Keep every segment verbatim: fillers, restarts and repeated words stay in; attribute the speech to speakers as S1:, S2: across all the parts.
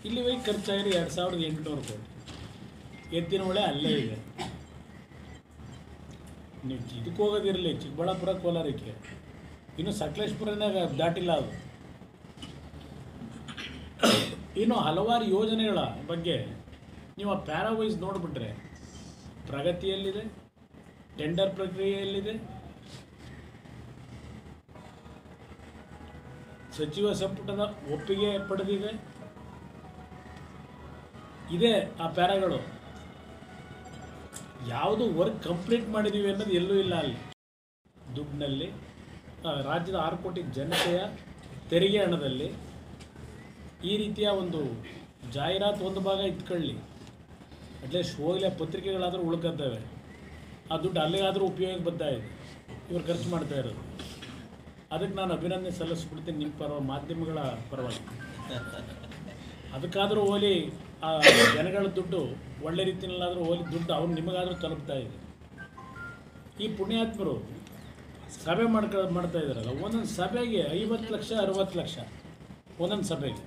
S1: ಇಲ್ಲಿವರೆಗೆ ಖರ್ಚಾಗಿರೋ ಎರಡು ಸಾವಿರದ ಎಂಟುನೂರು ಕೋಟಿ. ಎತ್ತಿನ ಹೊಳೆ ಅಲ್ಲೇ ಇದೆ. ನೀವು ಇದಕ್ಕೆ ಹೋಗೋದಿರಲಿ, ಚಿಕ್ಕಬಳ್ಳಾಪುರ ಕೋಲಾರಕ್ಕೆ, ಇನ್ನು ಸಕಲೇಶ್ಪುರನಾಗ ದಾಟಿಲ್ಲ ಅದು. ಇನ್ನು ಹಲವಾರು ಯೋಜನೆಗಳ ಬಗ್ಗೆ ನೀವು ಆ ಪ್ಯಾರಾವೈಸ್ ನೋಡಿಬಿಟ್ರೆ ಪ್ರಗತಿಯಲ್ಲಿದೆ, ಟೆಂಡರ್ ಪ್ರಕ್ರಿಯೆಯಲ್ಲಿದೆ, ಸಚಿವ ಸಂಪುಟದ ಒಪ್ಪಿಗೆ ಪಡೆದಿದೆ, ಇದೆ ಆ ಪ್ಯಾರಾಗಳು. ಯಾವುದು ವರ್ಕ್ ಕಂಪ್ಲೀಟ್ ಮಾಡಿದ್ದೀವಿ ಅನ್ನೋದು ಎಲ್ಲೂ ಇಲ್ಲ. ಅಲ್ಲಿ ದುಡ್ಡಿನಲ್ಲಿ ರಾಜ್ಯದ ಆರು ಕೋಟಿ ಜನತೆಯ ತೆರಿಗೆ ಹಣದಲ್ಲಿ ಈ ರೀತಿಯ ಒಂದು ಜಾಹೀರಾತು ಒಂದು ಭಾಗ ಇಟ್ಕೊಳ್ಳಿ, ಅಟ್ಲೀಸ್ಟ್ ಹೋಗಲಿ ಪತ್ರಿಕೆಗಳಾದರೂ ಉಳ್ಕೊತವೆ, ಆ ದುಡ್ಡು ಅಲ್ಲಿಗಾದರೂ ಉಪಯೋಗಕ್ಕೆ ಬರ್ತಾ ಇದೆ, ಇವ್ರು ಖರ್ಚು ಮಾಡ್ತಾ ಇರೋದು. ಅದಕ್ಕೆ ನಾನು ಅಭಿನಂದನೆ ಸಲ್ಲಿಸ್ಬಿಡ್ತೀನಿ ನಿಮ್ಮ ಪರ, ಮಾಧ್ಯಮಗಳ ಪರವಾಗಿ. ಅದಕ್ಕಾದರೂ ಹೋಲಿ ಆ ಜನಗಳ ದುಡ್ಡು ಒಳ್ಳೆ ರೀತಿಯಲ್ಲಾದರೂ ಹೋಲಿ ದುಡ್ಡು ಅವ್ರು ನಿಮಗಾದರೂ ತಲುಪ್ತಾ ಇದೆ. ಈ ಪುಣ್ಯಾತ್ಮರು ಸಭೆ ಮಾಡ್ಕ ಮಾಡ್ತಾ ಇದ್ದಾರಲ್ಲ, ಒಂದೊಂದು ಸಭೆಗೆ ಐವತ್ತು ಲಕ್ಷ ಅರುವತ್ತು ಲಕ್ಷ ಒಂದೊಂದು ಸಭೆಗೆ.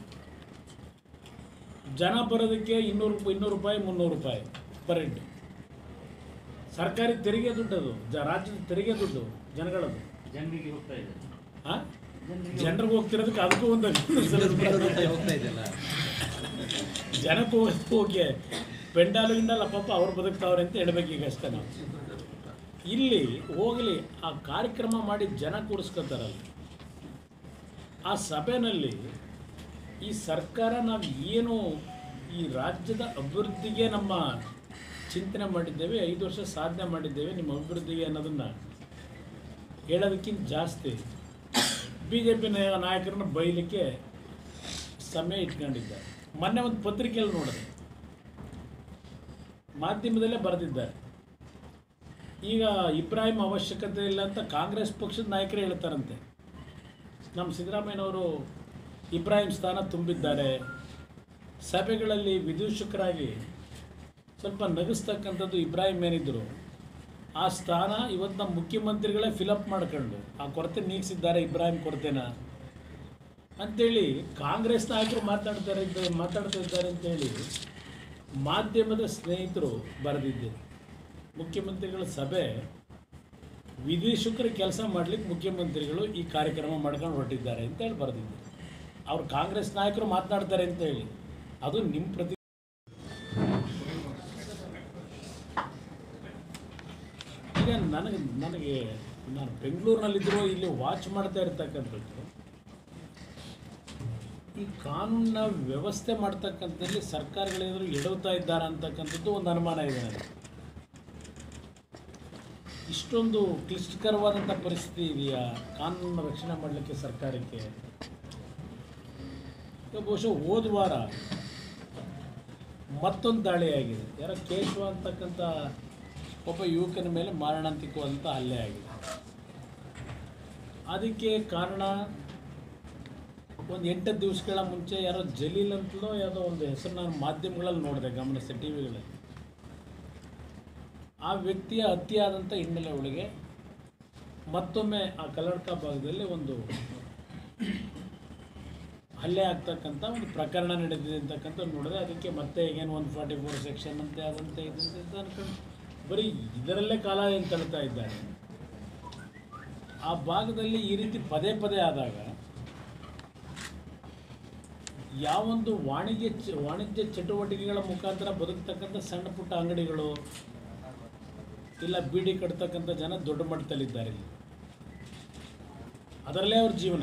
S1: ಜನ ಬರೋದಕ್ಕೆ ಇನ್ನೂರು ರೂಪಾಯಿ ಇನ್ನೂರು ರೂಪಾಯಿ ಮುನ್ನೂರು ರೂಪಾಯಿ ಪರ್ ಹೆಡ್. ಸರ್ಕಾರಿ ತೆರಿಗೆ ದುಡ್ಡು ಅದು, ಜ ರಾಜ್ಯದ ತೆರಿಗೆ ದುಡ್ಡು ಜನಗಳದು
S2: ಜನರಿಗೆ ಹೋಗ್ತಾ ಇದೆ.
S1: ಹಾಂ, ಜನರಿಗೆ ಹೋಗ್ತಿರೋದಕ್ಕೆ ಅದಕ್ಕೂ ಒಂದು
S2: ಹೋಗ್ತಾ ಇದೆಯಲ್ಲ,
S1: ಜನಕ್ಕೆ ಹೋಗೋದು ಹೋಗಿ ಪೆಂಡಾಲು ಗಿಂಡಲ್ಲ ಪಾಪ ಅವ್ರು ಬದುಕ್ತಾವ್ರೆ ಅಂತ ಹೇಳ್ಬೇಕು ಈಗ ಅಷ್ಟೇ. ನಾವು ಇಲ್ಲಿ ಹೋಗಲಿ ಆ ಕಾರ್ಯಕ್ರಮ ಮಾಡಿ ಜನ ಕೂರಿಸ್ಕೊತಾರಲ್ಲ, ಆ ಸಭೆಯಲ್ಲಿ ಈ ಸರ್ಕಾರ ನಾವು ಏನು ಈ ರಾಜ್ಯದ ಅಭಿವೃದ್ಧಿಗೆ ನಮ್ಮ ಚಿಂತನೆ ಮಾಡಿದ್ದೇವೆ, ಐದು ವರ್ಷ ಸಾಧನೆ ಮಾಡಿದ್ದೇವೆ ನಿಮ್ಮ ಅಭಿವೃದ್ಧಿಗೆ ಅನ್ನೋದನ್ನು ಹೇಳೋದಕ್ಕಿಂತ ಜಾಸ್ತಿ ಬಿ ಜೆ ಪಿ ನಾಯಕರನ್ನ ಬೈಲಿಕ್ಕೆ ಸಮಯ ಇಟ್ಕೊಂಡಿದ್ದಾರೆ. ಮೊನ್ನೆ ಒಂದು ಪತ್ರಿಕೆಯಲ್ಲಿ ನೋಡಿದೆ, ಮಾಧ್ಯಮದಲ್ಲೇ ಬರೆದಿದ್ದಾರೆ, ಈಗ ಇಬ್ರಾಹಿಂ ಅವಶ್ಯಕತೆ ಇಲ್ಲ ಅಂತ ಕಾಂಗ್ರೆಸ್ ಪಕ್ಷದ ನಾಯಕರೇ ಹೇಳ್ತಾರಂತೆ. ನಮ್ಮ ಸಿದ್ದರಾಮಯ್ಯನವರು ಇಬ್ರಾಹಿಂ ಸ್ಥಾನ ತುಂಬಿದ್ದಾರೆ, ಸಭೆಗಳಲ್ಲಿ ವಿದೂಷಕರಾಗಿ ಸ್ವಲ್ಪ ನಗಿಸ್ತಕ್ಕಂಥದ್ದು ಇಬ್ರಾಹಿಂ ಏನಿದ್ರು ಆ ಸ್ಥಾನ ಇವತ್ತು ನಮ್ಮ ಮುಖ್ಯಮಂತ್ರಿಗಳೇ ಫಿಲಪ್ ಮಾಡ್ಕೊಂಡು ಆ ಕೊರತೆ ನೀಗಿಸಿದ್ದಾರೆ, ಇಬ್ರಾಹಿಂ ಕೊರತೆನ ಅಂಥೇಳಿ ಕಾಂಗ್ರೆಸ್ ನಾಯಕರು ಮಾತಾಡ್ತಾರೆ ಮಾತಾಡ್ತಾ ಇದ್ದಾರೆ ಅಂತೇಳಿ ಮಾಧ್ಯಮದ ಸ್ನೇಹಿತರು ಬರೆದಿದ್ದೆ. ಮುಖ್ಯಮಂತ್ರಿಗಳ ಸಭೆ ವಿದೇಶಕರ ಕೆಲಸ ಮಾಡಲಿಕ್ಕೆ ಮುಖ್ಯಮಂತ್ರಿಗಳು ಈ ಕಾರ್ಯಕ್ರಮ ಮಾಡ್ಕೊಂಡು ಹೊರಟಿದ್ದಾರೆ ಅಂತೇಳಿ ಬರೆದಿದ್ದೆ. ಅವ್ರು ಕಾಂಗ್ರೆಸ್ ನಾಯಕರು ಮಾತನಾಡ್ತಾರೆ ಅಂತೇಳಿ, ಅದು ನಿಮ್ಮ ಪ್ರತಿ ಈಗ ನನಗೆ ನನಗೆ ನಾನು ಬೆಂಗಳೂರಿನಲ್ಲಿದ್ದರೂ ಇಲ್ಲಿ ವಾಚ್ ಮಾಡ್ತಾ ಇರ್ತಕ್ಕಂಥದ್ದು, ಈ ಕಾನೂನಿನ ವ್ಯವಸ್ಥೆ ಮಾಡ್ತಕ್ಕಂಥದ್ದಲ್ಲಿ ಸರ್ಕಾರಗಳೇನಾದರೂ ಎಡವ್ತಾ ಇದ್ದಾರೆ ಅಂತಕ್ಕಂಥದ್ದು ಒಂದು ಅನುಮಾನ ಇದೆ ನನಗೆ. ಇಷ್ಟೊಂದು ಕ್ಲಿಷ್ಟಕರವಾದಂಥ ಪರಿಸ್ಥಿತಿ ಇದೆಯಾ ಕಾನೂನನ್ನು ರಕ್ಷಣೆ ಮಾಡಲಿಕ್ಕೆ ಸರ್ಕಾರಕ್ಕೆ? ಬಹುಶಃ ಹೋದ ವಾರ ಮತ್ತೊಂದು ದಾಳಿಯಾಗಿದೆ, ಯಾರೋ ಕೇಶವ ಅಂತಕ್ಕಂಥ ಒಬ್ಬ ಯುವಕನ ಮೇಲೆ ಮಾರಣಾಂತಿಕವಾದಂಥ ಹಲ್ಲೆ ಆಗಿದೆ. ಅದಕ್ಕೆ ಕಾರಣ ಒಂದು ಎಂಟು ದಿವಸಗಳ ಮುಂಚೆ ಯಾರೋ ಜಲೀಲ್ ಅಂತಲೋ ಯಾವುದೋ ಒಂದು ಹೆಸರು ನಾನು ಮಾಧ್ಯಮಗಳಲ್ಲಿ ನೋಡಿದೆ, ಗಮನಿಸಿದೆ ಟಿ ವಿಗಳಲ್ಲಿ. ಆ ವ್ಯಕ್ತಿಯ ಹತ್ಯೆ ಆದಂಥ ಹಿನ್ನೆಲೆ ಒಳಗೆ ಮತ್ತೊಮ್ಮೆ ಆ ಕಲ್ಲಡ್ಕ ಭಾಗದಲ್ಲಿ ಒಂದು ಹಲ್ಲೆ ಆಗ್ತಕ್ಕಂಥ ಒಂದು ಪ್ರಕರಣ ನಡೆದಿದೆ ಅಂತಕ್ಕಂಥ ನೋಡಿದೆ. ಅದಕ್ಕೆ ಮತ್ತೆ ಈಗೇನು ಒನ್ ಫಾರ್ಟಿ ಫೋರ್ ಸೆಕ್ಷನ್ ಅಂತೆ ಅದಂತೆ ಇದಂತೆ ಅನ್ಕೊಂಡು ಬರೀ ಇದರಲ್ಲೇ ಕಾಲ ಏನು ತಳ್ತಾ ಇದ್ದಾರೆ. ಆ ಭಾಗದಲ್ಲಿ ಈ ರೀತಿ ಪದೇ ಪದೇ ಆದಾಗ ಯಾವೊಂದು ವಾಣಿಜ್ಯ ವಾಣಿಜ್ಯ ಚಟುವಟಿಕೆಗಳ ಮುಖಾಂತರ ಬದುಕ್ತಕ್ಕಂಥ ಸಣ್ಣ ಪುಟ್ಟ ಅಂಗಡಿಗಳು ಇಲ್ಲ ಬೀಡಿ ಕಟ್ತಕ್ಕಂಥ ಜನ ದೊಡ್ಡ ಮಟ್ಟದಲ್ಲಿದ್ದಾರೆ, ಅದರಲ್ಲೇ ಅವ್ರ ಜೀವನ.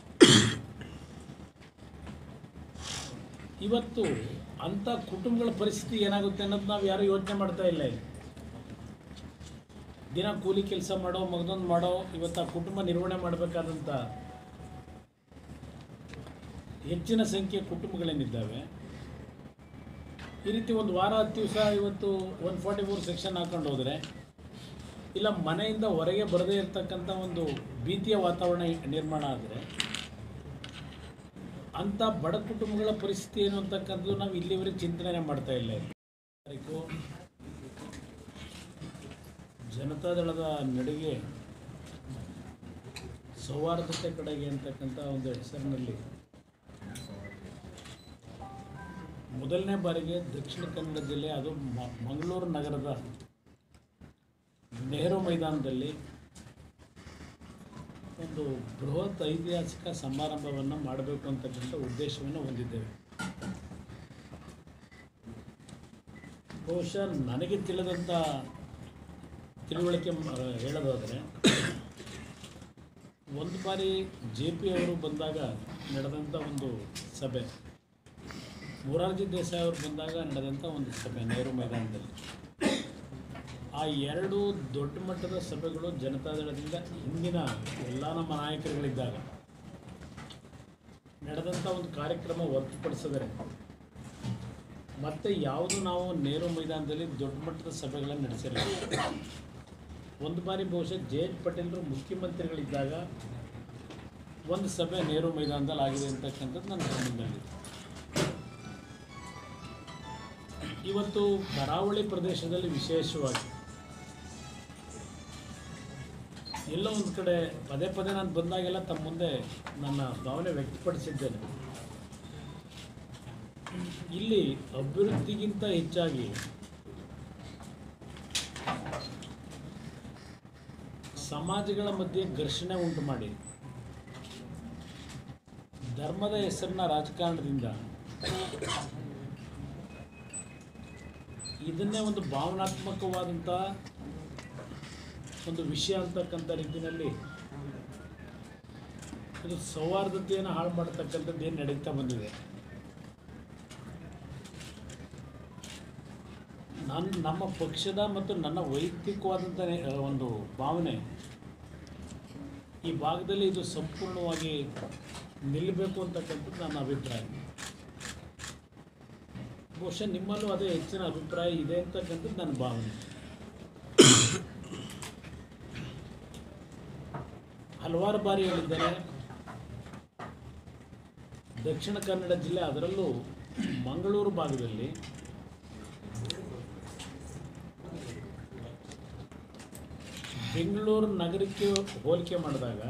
S1: ಇವತ್ತು ಅಂಥ ಕುಟುಂಬಗಳ ಪರಿಸ್ಥಿತಿ ಏನಾಗುತ್ತೆ ಅನ್ನೋದು ನಾವು ಯಾರೂ ಯೋಚನೆ ಮಾಡ್ತಾ ಇಲ್ಲ. ದಿನ ಕೂಲಿ ಕೆಲಸ ಮಾಡೋ ಮಗದೊಂದು ಮಾಡೋ ಇವತ್ತು ಆ ಕುಟುಂಬ ನಿರ್ವಹಣೆ ಮಾಡಬೇಕಾದಂಥ ಹೆಚ್ಚಿನ ಸಂಖ್ಯೆಯ ಕುಟುಂಬಗಳೇನಿದ್ದಾವೆ, ಈ ರೀತಿ ಒಂದು ವಾರ ಹತ್ತು ದಿವಸ ಇವತ್ತು ಒನ್ ಫಾರ್ಟಿ ಫೋರ್ ಸೆಕ್ಷನ್ ಹಾಕೊಂಡು ಹೋದರೆ, ಇಲ್ಲ ಮನೆಯಿಂದ ಹೊರಗೆ ಬರದೇ ಇರತಕ್ಕಂಥ ಒಂದು ಭೀತಿಯ ವಾತಾವರಣ ನಿರ್ಮಾಣ ಆದರೆ, ಅಂಥ ಬಡ ಕುಟುಂಬಗಳ ಪರಿಸ್ಥಿತಿ ಏನು ಅಂತಕ್ಕಂಥದ್ದು ನಾವು ಇಲ್ಲಿವರೆಗೆ ಚಿಂತನೆ ಮಾಡ್ತಾ ಇಲ್ಲ. ತಾರೀಕು ಜನತಾದಳದ ನಡುಗೆ ಸೌಹಾರ್ದತೆ ಕಡೆಗೆ ಅಂತಕ್ಕಂಥ ಒಂದು ಹೆಸರಿನಲ್ಲಿ ಮೊದಲನೇ ಬಾರಿಗೆ ದಕ್ಷಿಣ ಕನ್ನಡ ಜಿಲ್ಲೆ ಅದು ಮಂಗಳೂರು ನಗರದ ನೆಹರು ಮೈದಾನದಲ್ಲಿ ಒಂದು ಬೃಹತ್ ಐತಿಹಾಸಿಕ ಸಮಾರಂಭವನ್ನು ಮಾಡಬೇಕು ಅಂತಕ್ಕಂಥ ಉದ್ದೇಶವನ್ನು ಹೊಂದಿದ್ದೇವೆ. ಬಹುಶಃ ನನಗೆ ತಿಳಿದಂಥ ತಿಳುವಳಿಕೆ ಹೇಳೋದಾದರೆ ಒಂದು ಬಾರಿ ಜೆ ಪಿ ಅವರು ಬಂದಾಗ ನಡೆದಂಥ ಒಂದು ಸಭೆ, ಮೊರಾರ್ಜಿ ದೇಸಾಯಿ ಅವರು ಬಂದಾಗ ನಡೆದಂಥ ಒಂದು ಸಭೆ ನೆಹರು ಮೈದಾನದಲ್ಲಿ, ಆ ಎರಡು ದೊಡ್ಡ ಮಟ್ಟದ ಸಭೆಗಳು ಜನತಾದಳದಿಂದ ಹಿಂದಿನ ಎಲ್ಲ ನಮ್ಮ ನಾಯಕರುಗಳಿದ್ದಾಗ ನಡೆದಂಥ ಒಂದು ಕಾರ್ಯಕ್ರಮ ಹೊರತುಪಡಿಸಿದರೆ ಮತ್ತು ಯಾವುದು ನಾವು ನೆಹರು ಮೈದಾನದಲ್ಲಿ ದೊಡ್ಡ ಮಟ್ಟದ ಸಭೆಗಳನ್ನು ನಡೆಸಿರಲಿಲ್ಲ. ಒಂದು ಬಾರಿ ಬಹುಶಃ ಜೆ ಎಚ್ ಪಟೇಲರು ಮುಖ್ಯಮಂತ್ರಿಗಳಿದ್ದಾಗ ಒಂದು ಸಭೆ ನೆಹರು ಮೈದಾನದಲ್ಲಿ ಆಗಿದೆ ಅಂತಕ್ಕಂಥದ್ದು ನನ್ನ ಗಮನದಲ್ಲಿದೆ. ಇವತ್ತು ಕರಾವಳಿ ಪ್ರದೇಶದಲ್ಲಿ ವಿಶೇಷವಾಗಿ ಎಲ್ಲೋ ಒಂದು ಕಡೆ ಪದೇ ಪದೇ ನಾನು ಬಂದಾಗೆಲ್ಲ ತಮ್ಮ ಮುಂದೆ ನನ್ನ ಭಾವನೆ ವ್ಯಕ್ತಪಡಿಸಿದ್ದೇನೆ. ಇಲ್ಲಿ ಅಭಿವೃದ್ಧಿಗಿಂತ ಹೆಚ್ಚಾಗಿ ಸಮಾಜಗಳ ಮಧ್ಯೆ ಘರ್ಷಣೆ ಉಂಟು ಮಾಡಿ ಧರ್ಮದ ಹೆಸರಿನ ರಾಜಕಾರಣದಿಂದ ಇದನ್ನೇ ಒಂದು ಭಾವನಾತ್ಮಕವಾದಂಥ ಒಂದು ವಿಷಯ ಅಂತಕ್ಕಂಥ ರೀತಿಯಲ್ಲಿ ಇದು ಸೌಹಾರ್ದತೆಯನ್ನು ಹಾಳು ಮಾಡತಕ್ಕಂಥದ್ದು ಏನು ನಡೀತಾ ಬಂದಿದೆ. ನನ್ನ ನಮ್ಮ ಪಕ್ಷದ ಮತ್ತು ನನ್ನ ವೈಯಕ್ತಿಕವಾದಂಥ ಒಂದು ಭಾವನೆ ಈ ಭಾಗದಲ್ಲಿ ಇದು ಸಂಪೂರ್ಣವಾಗಿ ನಿಲ್ಲಬೇಕು ಅಂತಕ್ಕಂಥದ್ದು ನನ್ನ ಅಭಿಪ್ರಾಯ. ಬಹುಶಃ ನಿಮ್ಮಲ್ಲೂ ಅದೇ ಹೆಚ್ಚಿನ ಅಭಿಪ್ರಾಯ ಇದೆ ಅಂತಕ್ಕಂಥದ್ದು ನನ್ನ ಭಾವನೆ. ಹಲವಾರು ಬಾರಿ ಹೇಳಿದ್ದೇನೆ, ದಕ್ಷಿಣ ಕನ್ನಡ ಜಿಲ್ಲೆ ಅದರಲ್ಲೂ ಮಂಗಳೂರು ಭಾಗದಲ್ಲಿ ಬೆಂಗಳೂರು ನಗರಕ್ಕೆ ಹೋಲಿಕೆ ಮಾಡಿದಾಗ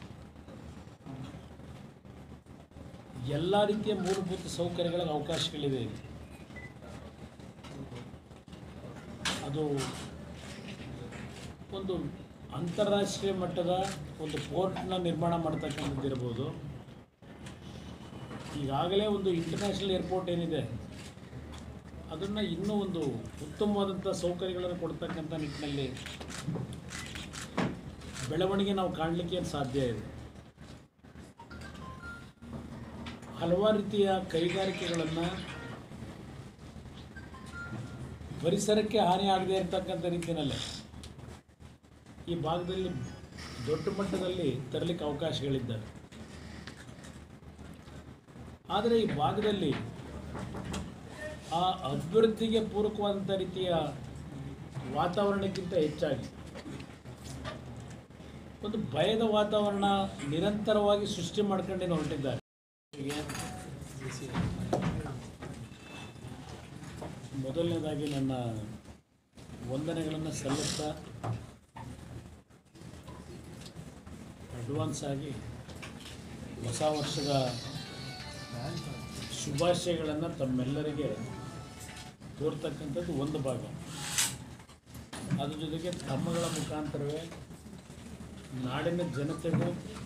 S1: ಎಲ್ಲ ರೀತಿಯ ಮೂಲಭೂತ ಸೌಕರ್ಯಗಳಿಗೆ ಅವಕಾಶಗಳಿದೆ. ಅದು ಒಂದು ಅಂತಾರಾಷ್ಟ್ರೀಯ ಮಟ್ಟದ ಒಂದು ಪೋರ್ಟ್ನ ನಿರ್ಮಾಣ ಮಾಡ್ತಕ್ಕಂಥದ್ದು ಇರ್ಬೋದು, ಈಗಾಗಲೇ ಒಂದು ಇಂಟರ್ನ್ಯಾಷನಲ್ ಏರ್ಪೋರ್ಟ್ ಏನಿದೆ ಅದನ್ನು ಇನ್ನೂ ಒಂದು ಉತ್ತಮವಾದಂಥ ಸೌಕರ್ಯಗಳನ್ನು ಕೊಡ್ತಕ್ಕಂಥ ನಿಟ್ಟಿನಲ್ಲಿ ಬೆಳವಣಿಗೆ ನಾವು ಕಾಣಲಿಕ್ಕೆ ಸಾಧ್ಯ ಇದೆ. ಹಲವಾರು ರೀತಿಯ ಕೈಗಾರಿಕೆಗಳನ್ನು ಪರಿಸರಕ್ಕೆ ಹಾನಿ ಆಗದೆ ಇರತಕ್ಕಂಥ ರೀತಿಯಲ್ಲೇ ಈ ಭಾಗದಲ್ಲಿ ದೊಡ್ಡ ಮಟ್ಟದಲ್ಲಿ ತರಲಿಕ್ಕೆ ಅವಕಾಶಗಳಿದ್ದಾವೆ. ಆದರೆ ಈ ಭಾಗದಲ್ಲಿ ಆ ಅಭಿವೃದ್ಧಿಗೆ ಪೂರಕವಾದಂಥ ರೀತಿಯ ವಾತಾವರಣಕ್ಕಿಂತ ಹೆಚ್ಚಾಗಿ ಒಂದು ಭಯದ ವಾತಾವರಣ ನಿರಂತರವಾಗಿ ಸೃಷ್ಟಿ ಮಾಡ್ಕೊಂಡೇನು ಹೊರಟಿದ್ದಾರೆ. ಮೊದಲನೇದಾಗಿ ನನ್ನ ವಂದನೆಗಳನ್ನು ಸಲ್ಲಿಸ್ತಾ ಅಡ್ವಾನ್ಸ್ ಆಗಿ ಹೊಸ ವರ್ಷದ ಶುಭಾಶಯಗಳನ್ನು ತಮ್ಮೆಲ್ಲರಿಗೆ ತೋರ್ತಕ್ಕಂಥದ್ದು ಒಂದು ಭಾಗ. ಅದ್ರ ಜೊತೆಗೆ ತಮ್ಮಗಳ ಮುಖಾಂತರವೇ ನಾಡಿನ ಜನತೆಗೂ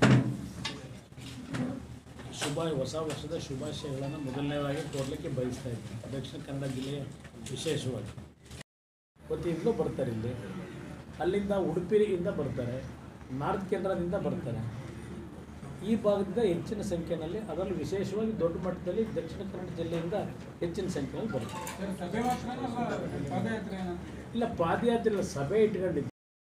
S1: ಶುಭ ಹೊಸ ವರ್ಷದ ಶುಭಾಶಯಗಳನ್ನು ಮೊದಲನೇದಾಗಿ ತೋರಲಿಕ್ಕೆ ಬಯಸ್ತಾ ಇದ್ದೀನಿ. ದಕ್ಷಿಣ ಕನ್ನಡ ಜಿಲ್ಲೆಯ ವಿಶೇಷವಾಗಿ ವತಿಯಿಂದಲೂ ಬರ್ತಾರೆ, ಇಲ್ಲಿ ಅಲ್ಲಿಂದ ಉಡುಪಿಯಿಂದ ಬರ್ತಾರೆ, ನಾರ್ತ್ ಕೇಂದ್ರದಿಂದ ಬರ್ತಾರೆ. ಈ ಭಾಗದಿಂದ ಹೆಚ್ಚಿನ ಸಂಖ್ಯೆಯಲ್ಲಿ, ಅದರಲ್ಲೂ ವಿಶೇಷವಾಗಿ ದೊಡ್ಡ ಮಟ್ಟದಲ್ಲಿ ದಕ್ಷಿಣ ಕನ್ನಡ ಜಿಲ್ಲೆಯಿಂದ ಹೆಚ್ಚಿನ ಸಂಖ್ಯೆಯಲ್ಲಿ ಬರ್ತಾರೆ. ಇಲ್ಲ, ಪಾದಯಾತ್ರೆ ಇಲ್ಲ, ಸಭೆ ಇಟ್ಕೊಂಡಿದ್ದು.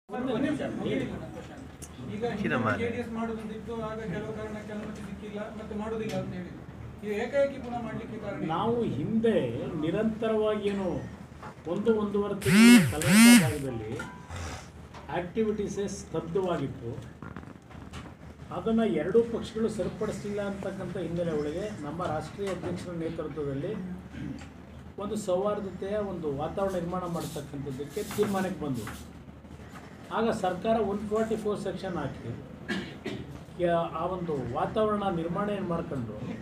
S3: ಈಗ ಜೆಡಿಎಸ್ ಮಾಡುವುದಿತ್ತು, ಆಗ ಕೆಲವು ಕಾರಣಕ್ಕೆ ಅನುಮತಿ ಸಿಕ್ಕಿಲ್ಲ, ಮತ್ತೆ ಮಾಡುವುದಿಲ್ಲ ಅಂತ ಹೇಳಿ ಈಗ ಏಕಾಏಕಿ ಪುನಃ ಮಾಡಲಿಕ್ಕೆ ಕಾರಣ.
S1: ನಾವು ಹಿಂದೆ ನಿರಂತರವಾಗಿ ಏನು ಒಂದು ಒಂದೂವರೆ ತಿಂಗಳ ಕಲಂಕ ಭಾಗದಲ್ಲಿ ಆಕ್ಟಿವಿಟೀಸೇ ಸ್ತಬ್ಧವಾಗಿತ್ತು. ಅದನ್ನು ಎರಡೂ ಪಕ್ಷಗಳು ಸರಿಪಡಿಸಲಿಲ್ಲ ಅಂತಕ್ಕಂಥ ಹಿನ್ನೆಲೆ ಒಳಗೆ ನಮ್ಮ ರಾಷ್ಟ್ರೀಯ ಅಧ್ಯಕ್ಷರ ನೇತೃತ್ವದಲ್ಲಿ ಒಂದು ಸೌಹಾರ್ದತೆಯ ಒಂದು ವಾತಾವರಣ ನಿರ್ಮಾಣ ಮಾಡತಕ್ಕಂಥದ್ದಕ್ಕೆ ತೀರ್ಮಾನಕ್ಕೆ ಬಂದರು. ಆಗ ಸರ್ಕಾರ ಒನ್ ಫಾರ್ಟಿ ಫೋರ್ ಸೆಕ್ಷನ್ ಹಾಕಿ ಆ ಒಂದು ವಾತಾವರಣ ನಿರ್ಮಾಣ ಏನು ಮಾಡ್ಕೊಂಡು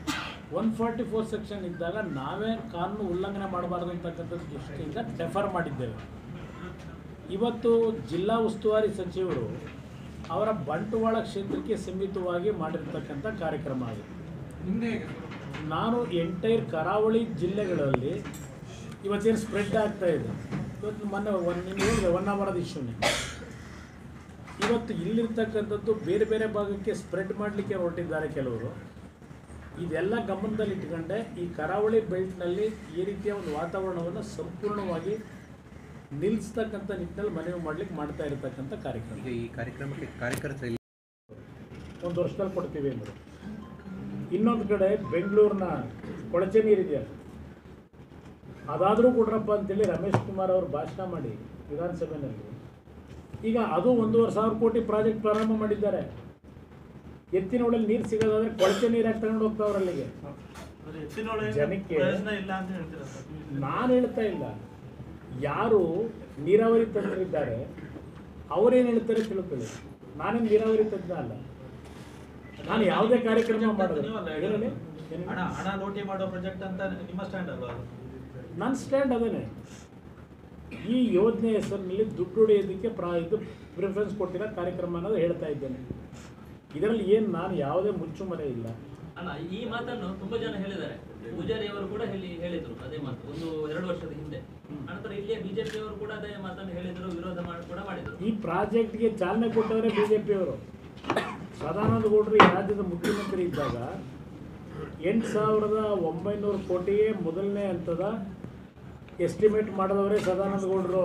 S1: ಒನ್ ಫಾರ್ಟಿ ಫೋರ್ ಸೆಕ್ಷನ್ ಇದ್ದಾಗ ನಾವೇ ಕಾನೂನು ಉಲ್ಲಂಘನೆ ಮಾಡಬಾರ್ದು ಅಂತಕ್ಕಂಥದ್ದು ದೃಷ್ಟಿಯಿಂದ ಡೆಫರ್ ಮಾಡಿದ್ದೇವೆ. ಇವತ್ತು ಜಿಲ್ಲಾ ಉಸ್ತುವಾರಿ ಸಚಿವರು ಅವರ ಬಂಟ್ವಾಳ ಕ್ಷೇತ್ರಕ್ಕೆ ಸೀಮಿತವಾಗಿ ಮಾಡಿರ್ತಕ್ಕಂಥ ಕಾರ್ಯಕ್ರಮ ಆಗಿದೆ.
S3: ಹಿಂದೆ ಹೇಗೆ
S1: ನಾನು ಎಂಟೈರ್ ಕರಾವಳಿ ಜಿಲ್ಲೆಗಳಲ್ಲಿ ಇವತ್ತೇನು ಸ್ಪ್ರೆಡ್ ಆಗ್ತಾ ಇದೆ. ಇವತ್ತು ಮೊನ್ನೆ ಒನ್ ನಿಮ್ಗೆ ಹೇಳಿದೆ ಒನ್ ಅವರದ ಇಶ್ಯೂನೇ. ಇವತ್ತು ಇಲ್ಲಿರ್ತಕ್ಕಂಥದ್ದು ಬೇರೆ ಬೇರೆ ಭಾಗಕ್ಕೆ ಸ್ಪ್ರೆಡ್ ಮಾಡಲಿಕ್ಕೆ ಹೊರಟಿದ್ದಾರೆ ಕೆಲವರು. ಇದೆಲ್ಲ ಗಮನದಲ್ಲಿ ಇಟ್ಕೊಂಡೆ ಈ ಕರಾವಳಿ ಬೆಲ್ಟ್ನಲ್ಲಿ ಈ ರೀತಿಯ ಒಂದು ವಾತಾವರಣವನ್ನು ಸಂಪೂರ್ಣವಾಗಿ ನಿಲ್ಲಿಸ್ತಕ್ಕಂಥ ನಿಟ್ಟಿನಲ್ಲಿ ಮನವಿ ಮಾಡಲಿಕ್ಕೆ ಮಾಡ್ತಾ ಇರತಕ್ಕಂಥ ಕಾರ್ಯಕ್ರಮ.
S2: ಈಗ ಈ ಕಾರ್ಯಕ್ರಮಕ್ಕೆ ಕಾರ್ಯಕರ್ತರು
S1: ಒಂದು ವರ್ಷದಲ್ಲಿ ಕೊಡ್ತೀವಿ ಅಂದರು. ಇನ್ನೊಂದು ಕಡೆ ಬೆಂಗಳೂರಿನ ಕೊಳಚೆ ನೀರಿದೆಯಲ್ಲ, ಅದಾದರೂ ಕೊಡ್ರಪ್ಪ ಅಂತೇಳಿ ರಮೇಶ್ ಕುಮಾರ್ ಅವರು ಭಾಷಣ ಮಾಡಿ ವಿಧಾನಸಭೆಯಲ್ಲಿ ಈಗ ಅದು ಒಂದೂವರೆ ಸಾವಿರ ಕೋಟಿ ಪ್ರಾಜೆಕ್ಟ್ ಪ್ರಾರಂಭ ಮಾಡಿದ್ದಾರೆ. ಎತ್ತಿನೊಳಲ್ಲಿ ನೀರು ಸಿಗೋದಾದ್ರೆ ಕೊಳಚೆ ನೀರಾಗಿ ತಗೊಂಡು ಹೋಗ್ತಾವ್ರ ಅಲ್ಲಿಗೆ ಜನಕ್ಕೆ. ನಾನು ಹೇಳ್ತಾ ಇಲ್ಲ, ಯಾರು ನೀರಾವರಿ ತಜ್ಞರಿದ್ದಾರೆ ಅವರೇನು ಹೇಳ್ತಾರೆ ತಿಳ್ಕೊಳ್ಳಿ. ನಾನೇನು ನೀರಾವರಿ ತಜ್ಞ ಅಲ್ಲ. ನಾನು ಯಾವುದೇ ಕಾರ್ಯಕ್ರಮ ಮಾಡಿದ್ರೆ
S4: ಹಣ ಹಣ ಲೂಟಿ ಮಾಡೋ ಪ್ರಾಜೆಕ್ಟ್ ಅಂತ ನಿಮ್ಮ ಸ್ಟ್ಯಾಂಡ್ ಅಲ್ವಾ?
S1: ನನ್ನ ಸ್ಟ್ಯಾಂಡ್ ಅದೇನೆ. ಈ ಯೋಜನೆ ಹೆಸರಿನಲ್ಲಿ ದುಡ್ಡು ಹೊಡೆಯೋದಕ್ಕೆ ಪ್ರಾ ಇದು ಪ್ರಿಫರೆನ್ಸ್ ಕೊಟ್ಟಿರೋ ಕಾರ್ಯಕ್ರಮ ಅನ್ನೋದು ಹೇಳ್ತಾ ಇದ್ದೇನೆ. ಇದರಲ್ಲಿ ಏನು ನಾನು ಯಾವುದೇ ಮುಚ್ಚುಮರೆ ಇಲ್ಲ.
S5: ಅಲ್ಲ, ಈ ಮಾತನ್ನು ತುಂಬಾ ಜನ ಹೇಳಿದ್ದಾರೆ. ಪೂಜಾರಿ ಅವರು ಕೂಡ ಹೇಳಿ ಹೇಳಿದ್ರು ಅದೇ ಮಾತು ಒಂದು ಎರಡು ವರ್ಷದ ಹಿಂದೆ. ನಂತರ ಇಲ್ಲಿಯ ಬಿಜೆಪಿ ಅವರು ಕೂಡ ಅದೇ ಮಾತನ್ನು ಹೇಳಿದ್ರು, ವಿರೋಧ ಮಾಡಿ ಕೂಡ ಮಾಡಿದ್ರು.
S1: ಈ ಪ್ರಾಜೆಕ್ಟ್ಗೆ ಚಾಲನೆ ಕೊಟ್ಟವರೇ ಬಿಜೆಪಿಯವರು. ಸದಾನಂದ ಗೌಡರು ಈ ರಾಜ್ಯದ ಮುಖ್ಯಮಂತ್ರಿ ಇದ್ದಾಗ ಎಂಟು ಸಾವಿರದ ಒಂಬೈನೂರು ಕೋಟಿಗೆ ಮೊದಲನೇ ಹಂತದ ಎಸ್ಟಿಮೇಟ್ ಮಾಡಿದವರೇ ಸದಾನಂದ ಗೌಡರು.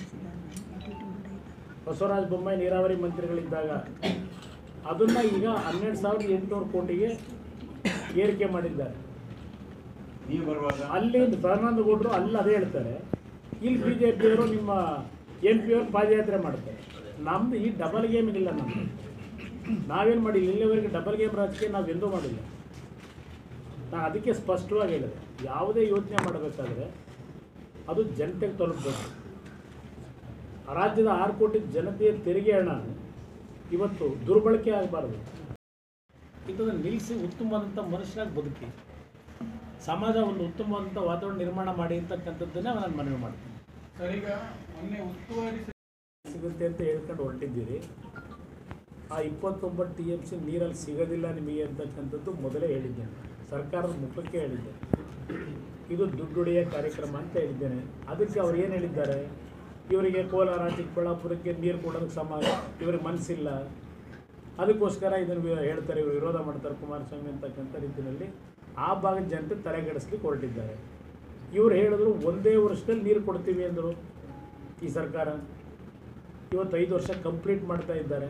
S1: ಬಸವರಾಜ ಬೊಮ್ಮಾಯಿ ನೀರಾವರಿ ಮಂತ್ರಿಗಳಿದ್ದಾಗ ಅದನ್ನು ಈಗ ಹನ್ನೆರಡು ಸಾವಿರದ ಎಂಟುನೂರು ಕೋಟಿಗೆ ಏರಿಕೆ ಮಾಡಿದ್ದಾರೆ. ಅಲ್ಲಿ ಸದಾನಂದ ಗೌಡರು ಅಲ್ಲಿ ಅದೇ ಹೇಳ್ತಾರೆ, ಇಲ್ಲಿ ಬಿ ಜೆ ಪಿಯವರು ನಿಮ್ಮ ಎಂ ಪಿಯವರು ಪಾದಯಾತ್ರೆ ಮಾಡ್ತಾರೆ. ನಮ್ಮದು ಈ ಡಬಲ್ ಗೇಮ್ ಇಲ್ಲ. ನಮ್ಮದು ನಾವೇನು ಮಾಡಿಲ್ಲ, ಇಲ್ಲಿವರೆಗೆ ಡಬಲ್ ಗೇಮ್ ರಾಜಕೀಯ ನಾವು ಎಂದೂ ಮಾಡಿಲ್ಲ. ನಾನು ಅದಕ್ಕೆ ಸ್ಪಷ್ಟವಾಗಿ ಹೇಳಿದೆ, ಯಾವುದೇ ಯೋಚನೆ ಮಾಡಬೇಕಾದ್ರೆ ಅದು ಜನತೆಗೆ ತಲುಪಬೇಕು. ರಾಜ್ಯದ ಆರು ಕೋಟಿ ಜನತೆಯ ತೆರಿಗೆ ಹಣ ಇವತ್ತು ದುರ್ಬಳಕೆ ಆಗಬಾರ್ದು. ಇದನ್ನು ನಿಲ್ಲಿಸಿ ಉತ್ತಮವಾದಂಥ ಮನುಷ್ಯನಾಗಿ ಬದುಕಿ ಸಮಾಜ ಒಂದು ಉತ್ತಮವಾದಂಥ ವಾತಾವರಣ ನಿರ್ಮಾಣ ಮಾಡಿ ಅಂತಕ್ಕಂಥದ್ದನ್ನೇ ನಾನು ಮನವಿ ಮಾಡ್ತೀನಿ.
S3: ಸರ್, ಈಗ ಮೊನ್ನೆ ಉಸ್ತುವಾರಿ
S1: ಸಿಗುತ್ತೆ ಅಂತ ಹೇಳ್ಕೊಂಡು ಹೊರಟಿದ್ದೀರಿ. ಆ ಇಪ್ಪತ್ತೊಂಬತ್ತು ಟಿ ಎಮ್ ಸಿ ನೀರಲ್ಲಿ ಸಿಗೋದಿಲ್ಲ ನಿಮಗೆ ಅಂತಕ್ಕಂಥದ್ದು ಮೊದಲೇ ಹೇಳಿದ್ದೇನೆ, ಸರ್ಕಾರದ ಮುಖಕ್ಕೆ ಹೇಳಿದ್ದೆ. ಇದು ದುಡ್ಡುಡೆಯ ಕಾರ್ಯಕ್ರಮ ಅಂತ ಹೇಳಿದ್ದೇನೆ. ಅದಕ್ಕೆ ಅವ್ರು ಏನು ಹೇಳಿದ್ದಾರೆ, ಇವರಿಗೆ ಕೋಲಾರ ಚಿಕ್ಕಬಳ್ಳಾಪುರಕ್ಕೆ ನೀರು ಕೊಡೋದಕ್ಕೆ ಸಮ ಇವ್ರಿಗೆ ಮನಸ್ಸಿಲ್ಲ, ಅದಕ್ಕೋಸ್ಕರ ಇದನ್ನು ಹೇಳ್ತಾರೆ, ಇವರು ವಿರೋಧ ಮಾಡ್ತಾರೆ ಕುಮಾರಸ್ವಾಮಿ ಅಂತಕ್ಕಂಥ ರೀತಿಯಲ್ಲಿ ಆ ಭಾಗದ ಜನತೆ ತಲೆಗೆಡಿಸ್ಲಿಕ್ಕೆ ಹೊರಟಿದ್ದಾರೆ. ಇವರು ಹೇಳಿದ್ರು ಒಂದೇ ವರ್ಷದಲ್ಲಿ ನೀರು ಕೊಡ್ತೀವಿ ಅಂದರು ಈ ಸರ್ಕಾರ. ಇವತ್ತು ಐದು ವರ್ಷ ಕಂಪ್ಲೀಟ್ ಮಾಡ್ತಾ ಇದ್ದಾರೆ.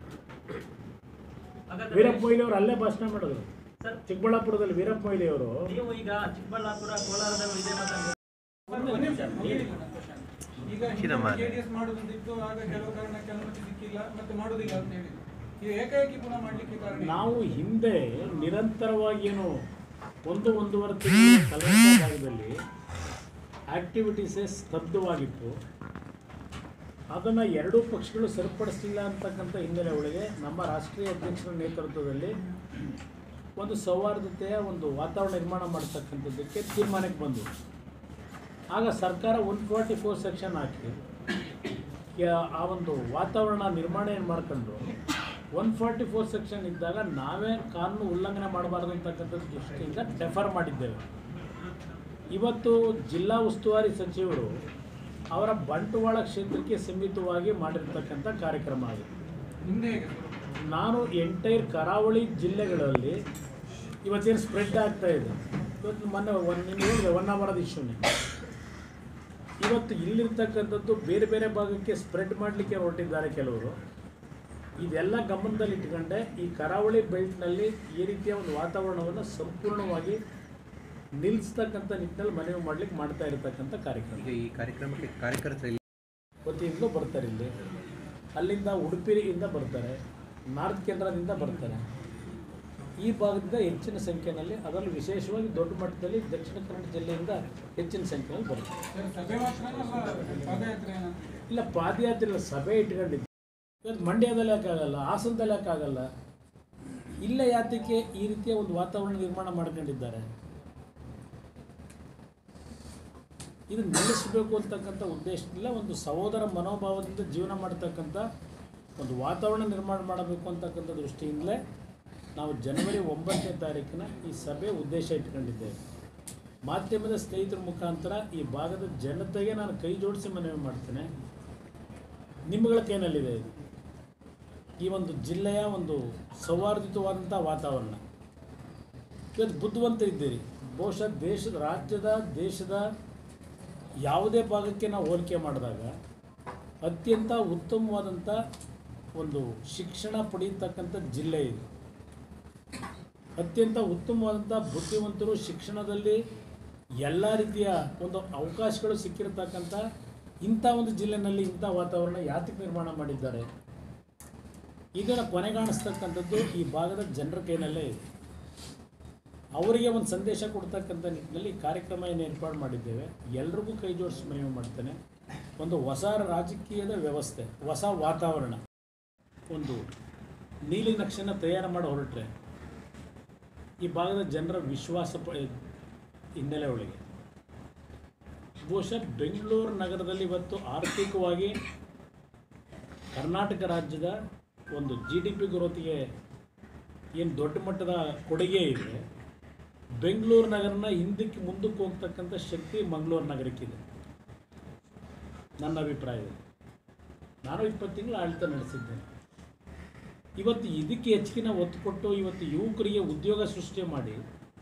S1: ವೀರಪ್ಪ ಮೊಯ್ಲಿ ಅವರು ಅಲ್ಲೇ ಭಾಷಣ ಮಾಡಿದ್ರು ಚಿಕ್ಕಬಳ್ಳಾಪುರದಲ್ಲಿ. ವೀರಪ್ಪ ಮೊಯ್ಲಿ ಅವರು
S5: ನೀವು ಈಗ ಚಿಕ್ಕಬಳ್ಳಾಪುರ ಕೋಲಾರದಲ್ಲಿ ಇದೇ ಮಾತನ್ನು
S3: ಈಗ ಜೆಡಿಎಸ್ ಮಾಡುವುದಿತ್ತು, ಆಗ ಕೆಲವು ಕಾರಣಕ್ಕೆ ಅನುಮತಿ ಸಿಕ್ಕಿಲ್ಲ, ಮತ್ತೆ ಮಾಡುವುದಿಲ್ಲ ಅಂತ ಹೇಳಿ ಇದು ಏಕಾಏಕಿ ಪುನಃ ಮಾಡಲಿಕ್ಕೆ ಕಾರಣ?
S1: ನಾವು ಹಿಂದೆ ನಿರಂತರವಾಗಿ ಏನು ಒಂದು ಒಂದೂವರೆ ತಿಂಗಳ ಕಲಂಕ ಭಾಗದಲ್ಲಿ ಆಕ್ಟಿವಿಟೀಸೇ ಸ್ತಬ್ಧವಾಗಿತ್ತು. ಅದನ್ನು ಎರಡೂ ಪಕ್ಷಗಳು ಸರಿಪಡಿಸಲಿಲ್ಲ ಅಂತಕ್ಕಂಥ ಹಿನ್ನೆಲೆ ಒಳಗೆ ನಮ್ಮ ರಾಷ್ಟ್ರೀಯ ಅಧ್ಯಕ್ಷರ ನೇತೃತ್ವದಲ್ಲಿ ಒಂದು ಸೌಹಾರ್ದತೆಯ ಒಂದು ವಾತಾವರಣ ನಿರ್ಮಾಣ ಮಾಡ್ತಕ್ಕಂಥದ್ದಕ್ಕೆ ತೀರ್ಮಾನಕ್ಕೆ ಬಂದು ಆಗ ಸರ್ಕಾರ ಒನ್ ಫಾರ್ಟಿ ಫೋರ್ ಸೆಕ್ಷನ್ ಹಾಕಿ ಆ ಒಂದು ವಾತಾವರಣ ನಿರ್ಮಾಣ ಏನು ಮಾಡ್ಕೊಂಡು ಒನ್ ಫಾರ್ಟಿ ಫೋರ್ ಸೆಕ್ಷನ್ ಇದ್ದಾಗ ನಾವೇ ಕಾನೂನು ಉಲ್ಲಂಘನೆ ಮಾಡಬಾರ್ದು ಅಂತಕ್ಕಂಥದ್ದು ದೃಷ್ಟಿಯಿಂದ ಡೆಫರ್ ಮಾಡಿದ್ದೇವೆ. ಇವತ್ತು ಜಿಲ್ಲಾ ಉಸ್ತುವಾರಿ ಸಚಿವರು ಅವರ ಬಂಟ್ವಾಳ ಕ್ಷೇತ್ರಕ್ಕೆ ಸೀಮಿತವಾಗಿ ಮಾಡಿರ್ತಕ್ಕಂಥ ಕಾರ್ಯಕ್ರಮ ಆಗಿದೆ.
S3: ಹಿಂದೆ ಹೇಗೆ
S1: ನಾನು ಎಂಟೈರ್ ಕರಾವಳಿ ಜಿಲ್ಲೆಗಳಲ್ಲಿ ಇವತ್ತೇನು ಸ್ಪ್ರೆಡ್ ಆಗ್ತಾ ಇದೆ. ಇವತ್ತು ಮೊನ್ನೆ ಒನ್ ನಿಮ್ಗೆ ಹೇಳಿದೆ ಒನ್ ಅವರದ ಇಶ್ಯೂನೇ. ಇವತ್ತು ಇಲ್ಲಿರ್ತಕ್ಕಂಥದ್ದು ಬೇರೆ ಬೇರೆ ಭಾಗಕ್ಕೆ ಸ್ಪ್ರೆಡ್ ಮಾಡಲಿಕ್ಕೆ ಹೊರಟಿದ್ದಾರೆ ಕೆಲವರು. ಇದೆಲ್ಲ ಗಮನದಲ್ಲಿ ಇಟ್ಕೊಂಡೆ ಈ ಕರಾವಳಿ ಬೆಲ್ಟ್ನಲ್ಲಿ ಈ ರೀತಿಯ ಒಂದು ವಾತಾವರಣವನ್ನು ಸಂಪೂರ್ಣವಾಗಿ ನಿಲ್ಲಿಸ್ತಕ್ಕಂಥ ನಿಟ್ಟಿನಲ್ಲಿ ಮನವಿ ಮಾಡಲಿಕ್ಕೆ ಮಾಡ್ತಾ ಇರತಕ್ಕಂಥ ಕಾರ್ಯಕ್ರಮ.
S2: ಈಗ ಈ ಕಾರ್ಯಕ್ರಮಕ್ಕೆ ಕಾರ್ಯಕರ್ತರು
S1: ವತಿಯಿಂದಲೂ ಬರ್ತಾರೆ. ಇಲ್ಲಿ ಅಲ್ಲಿಂದ ಉಡುಪಿಯಿಂದ ಬರ್ತಾರೆ, ನಾರ್ತ್ ಕೇಂದ್ರದಿಂದ ಬರ್ತಾರೆ. ಈ ಭಾಗದಿಂದ ಹೆಚ್ಚಿನ ಸಂಖ್ಯೆಯಲ್ಲಿ, ಅದರಲ್ಲೂ ವಿಶೇಷವಾಗಿ ದೊಡ್ಡ ಮಟ್ಟದಲ್ಲಿ ದಕ್ಷಿಣ ಕನ್ನಡ ಜಿಲ್ಲೆಯಿಂದ ಹೆಚ್ಚಿನ ಸಂಖ್ಯೆಯಲ್ಲಿ ಬರ್ತಾರೆ.
S3: ಸಭೆ ಮಾತ್ರ ಪಾದಯಾತ್ರೆ
S1: ಇಲ್ಲ, ಪಾದಯಾತ್ರೆ ಇಲ್ಲ, ಸಭೆ ಇಟ್ಕೊಂಡಿದ್ದು. ಇವತ್ತು ಮಂಡ್ಯದಲ್ಲಿ ಯಾಕಾಗಲ್ಲ, ಹಾಸನದಲ್ಲಿ ಯಾಕಾಗಲ್ಲ? ಇಲ್ಲೇ ಯಾತಕ್ಕೆ ಈ ರೀತಿಯ ಒಂದು ವಾತಾವರಣ ನಿರ್ಮಾಣ ಮಾಡ್ಕೊಂಡಿದ್ದಾರೆ? ಇದು ನಿಲ್ಲಿಸಬೇಕು ಅಂತಕ್ಕಂಥ ಉದ್ದೇಶದಿಂದ ಒಂದು ಸಹೋದರ ಮನೋಭಾವದಿಂದ ಜೀವನ ಮಾಡ್ತಕ್ಕಂಥ ಒಂದು ವಾತಾವರಣ ನಿರ್ಮಾಣ ಮಾಡಬೇಕು ಅಂತಕ್ಕಂಥ ದೃಷ್ಟಿಯಿಂದಲೇ ನಾವು ಜನವರಿ ಒಂಬತ್ತನೇ ತಾರೀಕಿನ ಈ ಸಭೆ ಉದ್ದೇಶ ಇಟ್ಕೊಂಡಿದ್ದೇವೆ. ಮಾಧ್ಯಮದ ಸ್ನೇಹಿತರ ಮುಖಾಂತರ ಈ ಭಾಗದ ಜನತೆಗೆ ನಾನು ಕೈ ಜೋಡಿಸಿ ಮನವಿ ಮಾಡ್ತೇನೆ. ನಿಮ್ಮಗಳ ಕೈನಲ್ಲಿದೆ ಇದು. ಈ ಒಂದು ಜಿಲ್ಲೆಯ ಒಂದು ಸೌಹಾರ್ದಿತವಾದಂಥ ವಾತಾವರಣ. ಇವತ್ತು ಬುದ್ಧಿವಂತ ಇದ್ದೀರಿ. ಬಹುಶಃ ದೇಶದ ರಾಜ್ಯದ ದೇಶದ ಯಾವುದೇ ಭಾಗಕ್ಕೆ ನಾವು ಹೋಲಿಕೆ ಮಾಡಿದಾಗ ಅತ್ಯಂತ ಉತ್ತಮವಾದಂಥ ಒಂದು ಶಿಕ್ಷಣ ಪಡೆಯತಕ್ಕಂಥ ಜಿಲ್ಲೆ ಇದು. ಅತ್ಯಂತ ಉತ್ತಮವಾದಂಥ ಬುದ್ಧಿವಂತರು ಶಿಕ್ಷಣದಲ್ಲಿ ಎಲ್ಲ ರೀತಿಯ ಒಂದು ಅವಕಾಶಗಳು ಸಿಕ್ಕಿರತಕ್ಕಂಥ ಇಂಥ ಒಂದು ಜಿಲ್ಲೆಯಲ್ಲಿ ಇಂಥ ವಾತಾವರಣ ಯಾತಕ್ಕೆ ನಿರ್ಮಾಣ ಮಾಡಿದ್ದಾರೆ? ಇದನ್ನು ಕೊನೆಗಾಣಿಸ್ತಕ್ಕಂಥದ್ದು ಈ ಭಾಗದ ಜನರ ಕೈನಲ್ಲೇ ಇದೆ. ಅವರಿಗೆ ಒಂದು ಸಂದೇಶ ಕೊಡ್ತಕ್ಕಂಥ ನಿಟ್ಟಿನಲ್ಲಿ ಕಾರ್ಯಕ್ರಮ ಏನು ಏರ್ಪಾಡು ಮಾಡಿದ್ದೇವೆ. ಎಲ್ರಿಗೂ ಕೈ ಜೋಡಿಸಿ ಮನವಿ ಮಾಡ್ತೇನೆ. ಒಂದು ಹೊಸ ರಾಜಕೀಯದ ವ್ಯವಸ್ಥೆ, ಹೊಸ ವಾತಾವರಣ, ಒಂದು ನೀಲಿ ನಕ್ಷೆನ ತಯಾರು ಮಾಡಿ ಹೊರಟ್ರೆ ಈ ಭಾಗದ ಜನರ ವಿಶ್ವಾಸ ಪ ಹಿನ್ನೆಲೆ ಒಳಗೆ ಬಹುಶಃ ಬೆಂಗಳೂರು ನಗರದಲ್ಲಿ ಇವತ್ತು ಆರ್ಥಿಕವಾಗಿ ಕರ್ನಾಟಕ ರಾಜ್ಯದ ಒಂದು ಜಿ ಡಿ ಪಿ ಗ್ರೋತಿಗೆ ಏನು ದೊಡ್ಡ ಮಟ್ಟದ ಕೊಡುಗೆ ಇದೆ. ಬೆಂಗಳೂರು ನಗರನ ಹಿಂದಕ್ಕೆ ಮುಂದಕ್ಕೆ ಹೋಗ್ತಕ್ಕಂಥ ಶಕ್ತಿ ಮಂಗಳೂರು ನಗರಕ್ಕಿದೆ ನನ್ನ ಅಭಿಪ್ರಾಯದಲ್ಲಿ. ನಾನು ಇಪ್ಪತ್ತು ತಿಂಗಳು ಆಡಳಿತ ನಡೆಸಿದ್ದೇನೆ. ಇವತ್ತು ಇದಕ್ಕೆ ಹೆಚ್ಚಿನ ಒತ್ತು ಕೊಟ್ಟು ಇವತ್ತು ಯುವಕರಿಗೆ ಉದ್ಯೋಗ ಸೃಷ್ಟಿ ಮಾಡಿ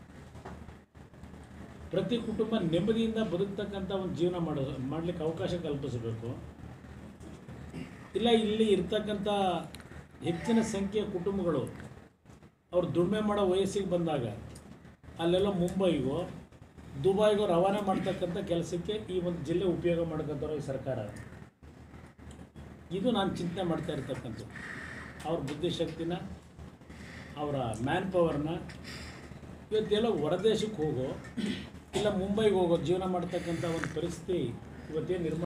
S1: ಪ್ರತಿ ಕುಟುಂಬ ನೆಮ್ಮದಿಯಿಂದ ಬದುಕ್ತಕ್ಕಂಥ ಒಂದು ಜೀವನ ಮಾಡೋ ಮಾಡಲಿಕ್ಕೆ ಅವಕಾಶ ಕಲ್ಪಿಸಬೇಕು. ಇಲ್ಲ ಇಲ್ಲಿ ಇರ್ತಕ್ಕಂಥ ಹೆಚ್ಚಿನ ಸಂಖ್ಯೆಯ ಕುಟುಂಬಗಳು ಅವ್ರು ದುಡಿಮೆ ಮಾಡೋ ವಯಸ್ಸಿಗೆ ಬಂದಾಗ ಅಲ್ಲೆಲ್ಲ ಮುಂಬೈಗೋ ದುಬೈಗೋ ರವಾನೆ ಮಾಡ್ತಕ್ಕಂಥ ಕೆಲಸಕ್ಕೆ ಈ ಒಂದು ಜಿಲ್ಲೆ ಉಪಯೋಗ ಮಾಡ್ಕೊತಾರೋ ಈ ಸರ್ಕಾರ. ಇದು ನಾನು ಚಿಂತನೆ ಮಾಡ್ತಾ ಇರ್ತಕ್ಕಂಥದ್ದು. ಅವ್ರ ಬುದ್ಧಿಶಕ್ತಿನ, ಅವರ ಮ್ಯಾನ್ ಪವರ್ನ ಇವತ್ತೆಲ್ಲ ಹೊರದೇಶಕ್ಕೆ ಹೋಗೋ ಇಲ್ಲ ಮುಂಬೈಗೆ ಹೋಗೋ ಜೀವನ ಮಾಡ್ತಕ್ಕಂಥ ಒಂದು ಪರಿಸ್ಥಿತಿ ಇವತ್ತೇನು ನಿರ್ಮಾಣ